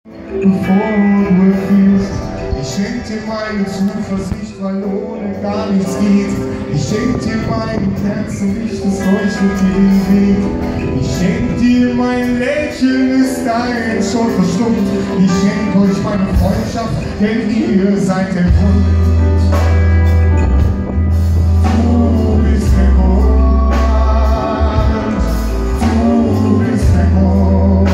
Bevor du erfährst, ich schenk dir meine Zuversicht, weil ohne gar nichts geht. Ich schenk dir mein Kerzenlicht, das leuchtet den Weg. Ich schenk dir mein Lächeln, ist dein schon verstummt. Ich schenk euch meine Freundschaft, denn ihr seid der Grund. Du bist der Grund, du bist der Grund.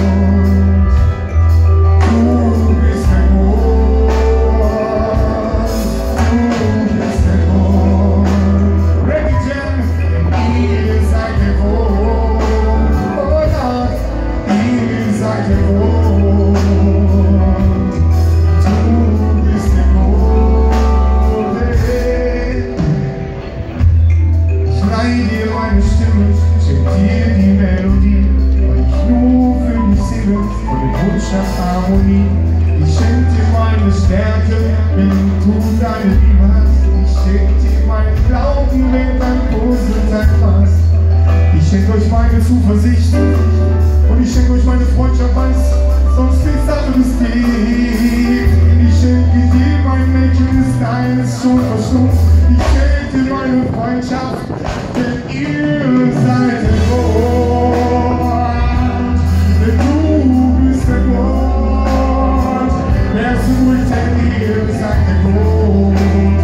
Harmonie. Ich schenk dir meine Stärke, wenn du deine Liebe hast. Ich schenk dir meinen Glauben, wenn dein Puzzleteil passt. Ich schenk euch meine Zuversicht und ich schenk euch meine Freundschaft, weil sonst nichts anderes geht. Ich schenke dir mein Mädchen, ist deines schon verstummt. Ich schenk dir meine Freundschaft, denn ihr seid der Grund. Denn du bist der Grund, wer ist ruhig, denn ihr seid der Grund.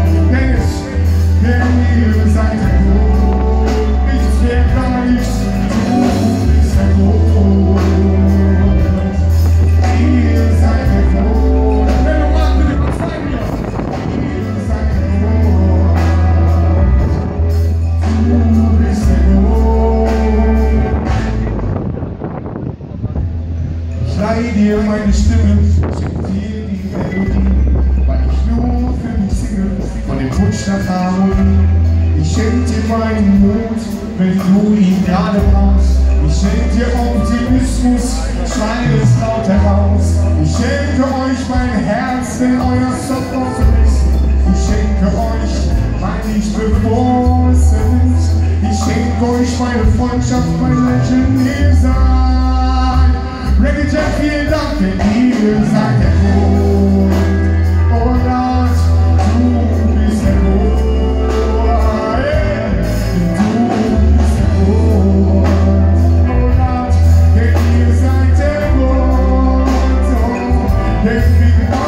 Denn ihr seid der Grund, nichts mehr gar nichts, du bist der Grund. Ihr seid der Grund, wenn du magst, bitte was zeigen wir. Ihr seid der Grund, du bist der Grund. Ich leih dir meine Stimme, schenk dir die Melodie, weil ich nur für mich singe, von dem Wunsch nach Harmonie. Ich schenk dir meinen Mut, wenn du ihn gerade brauchst. Ich schenk dir Optimismus, schrei es laut heraus. Ich schenke euch mein Herz, wenn euer Stoff offen ist. Ich schenke euch mein Licht, bevor es ist. Ich schenke euch meine Freundschaft, mein Lächeln, ihr seid ReggaeJam, vielen Dank, denn ihr seid der Grund. Oh Gott, du bist der Grund. Du bist der Grund. Oh Gott, denn ihr seid der Grund. Oh, denn wir